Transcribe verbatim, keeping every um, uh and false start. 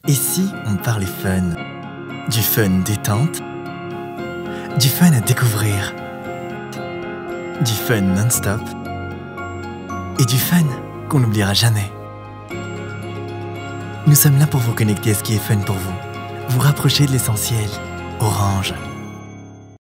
Et si on parlait fun? Du fun détente, du fun à découvrir, du fun non-stop et du fun qu'on n'oubliera jamais. Nous sommes là pour vous connecter à ce qui est fun pour vous, vous rapprocher de l'essentiel. Orange.